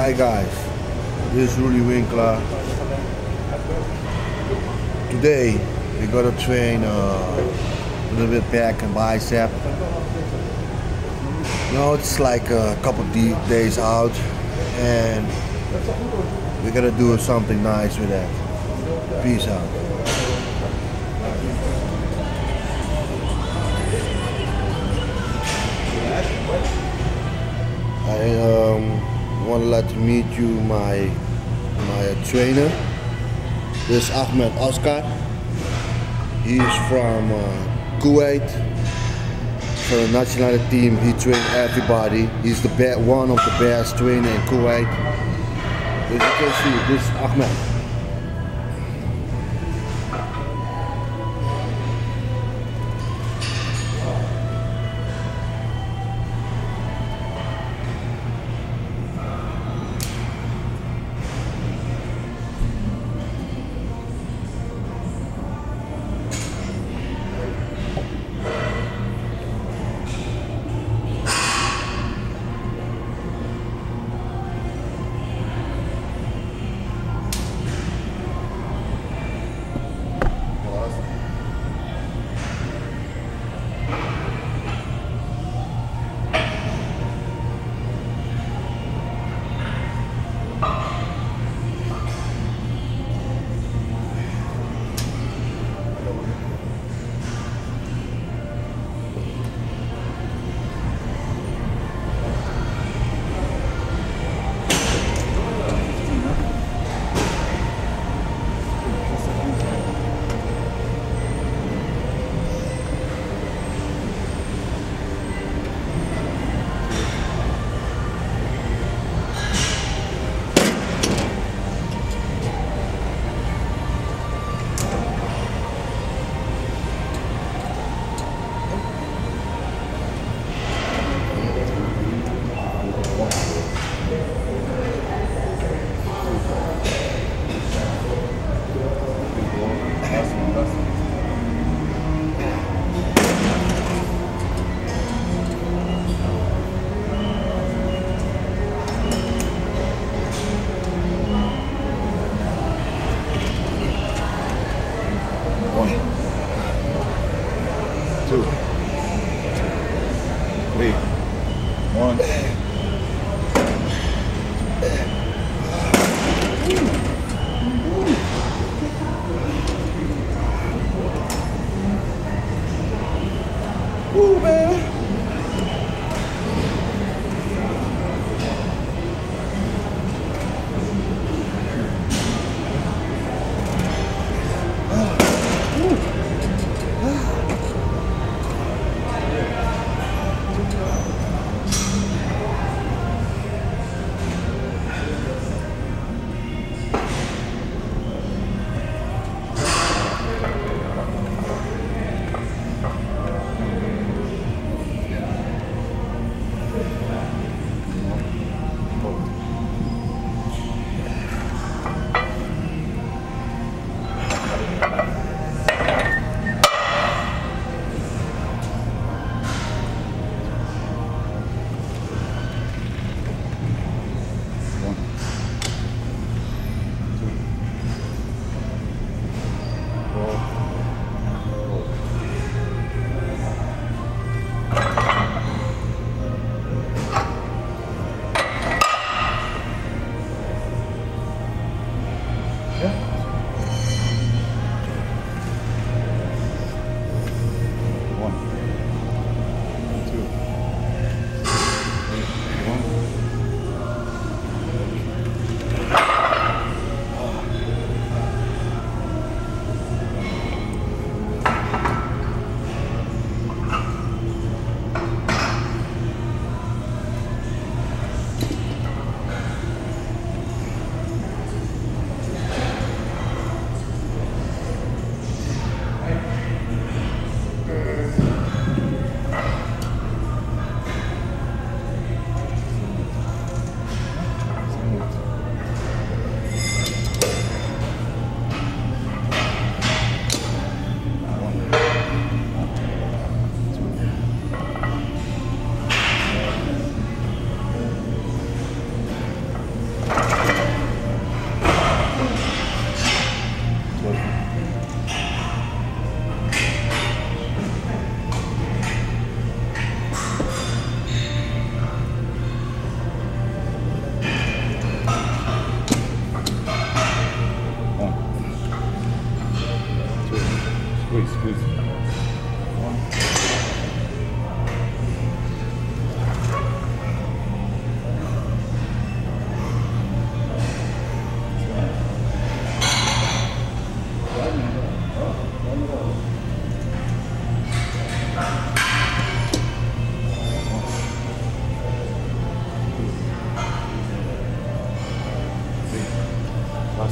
Hi guys, this is Rudy Winkler. Today we're gonna train a little bit back and bicep. It's like a couple days out, and we're gonna do something nice with that. Peace out. I want to let you meet you my trainer. This is Ahmed Oscar. He's from Kuwait. For the national team, he trained everybody. He's one of the best trainer in Kuwait. As you can see, this is Ahmed. Two, three, one. Ooh, man.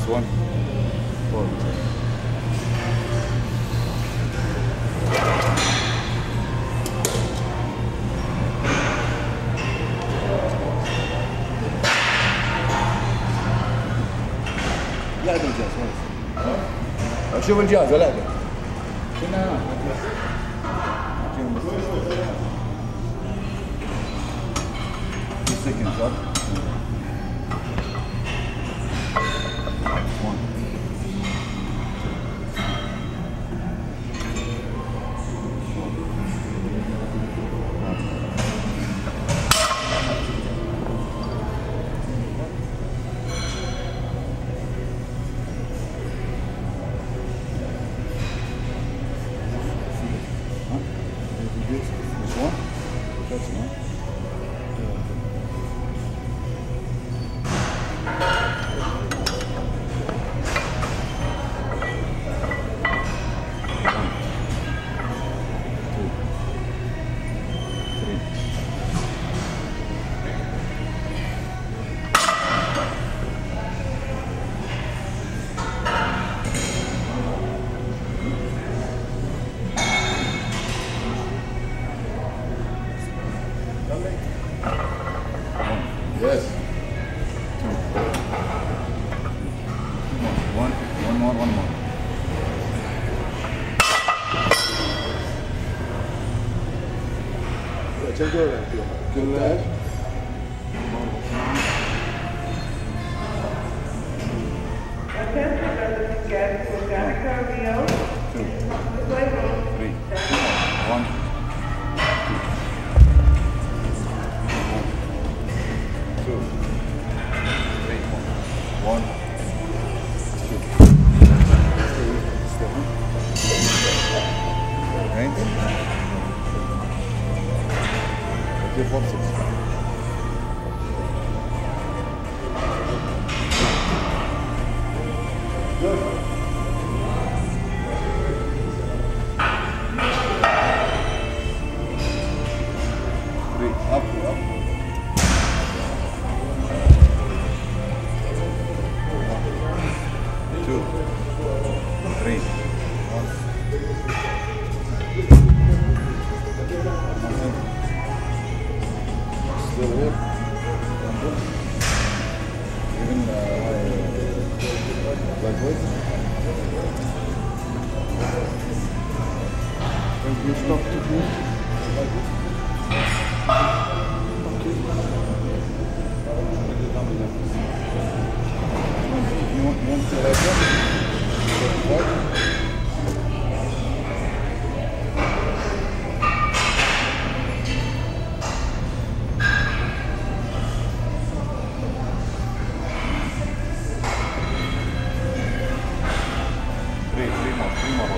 1, 4. لا ده الجهاز شوف الجهاز لا ده كنا 2 seconds up. 1. This one? That's one. Yes. 2. One more. Good lad. Two. 3. 1. 2. 3. 1. 2. Okay. Give 1 6. Good. 3. Up. 2. 3. 1. Still here. Even lightweight. Can you stop to me? Like this? You want to like that? Three more.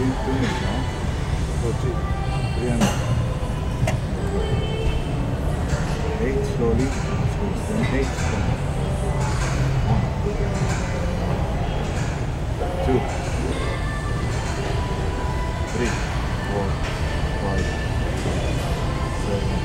2 minutes now. 300. 8 slowly. Then 8. 1, 2, 3, 4, 5, 7,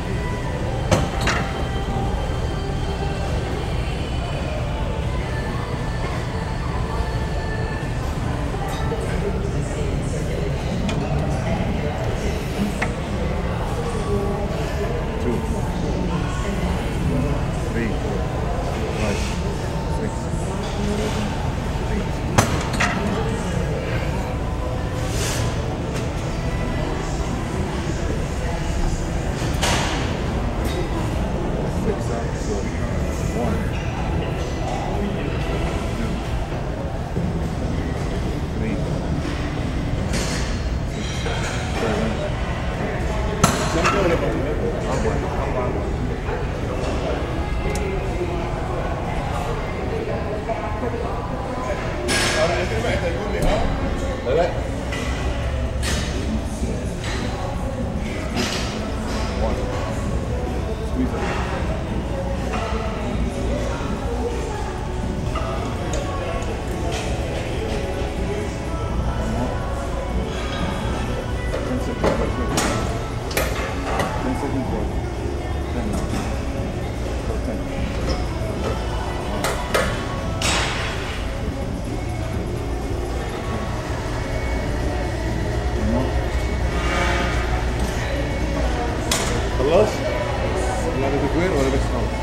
خلاص؟ ولا بدك وين ولا بس خلاص؟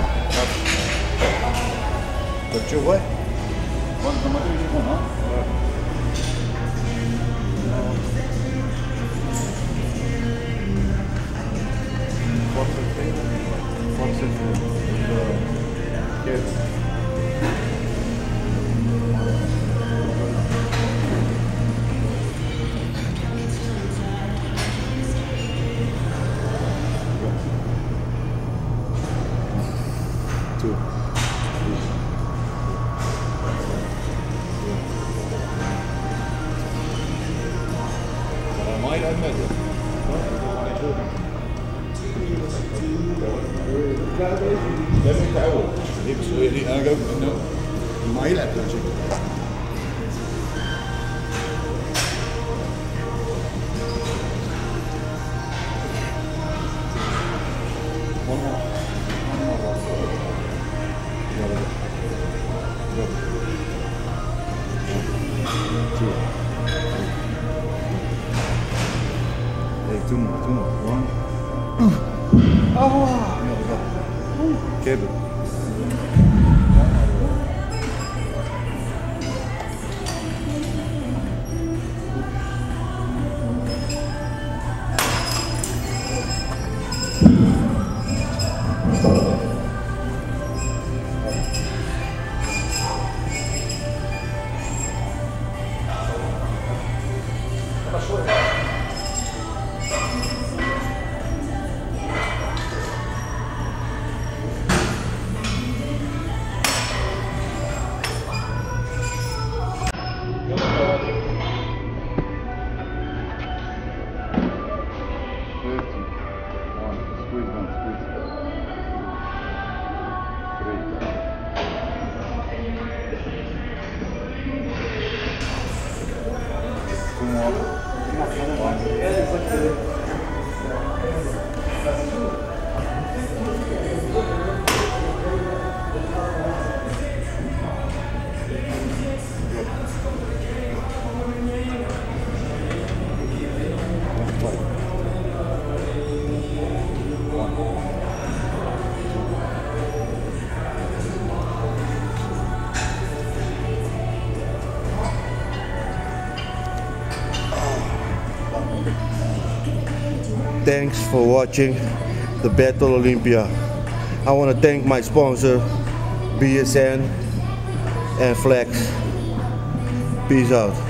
بتشوف وين؟ وانت ما تيجي هون ها؟ فرصة كيف؟ ما يلعب لازم يتعود. هي بس انا قلت انه ما يلعب كان شيء. Two more. 1. Cable. Thanks for watching the Battle Olympia. I want to thank my sponsor, BSN and Flex. Peace out.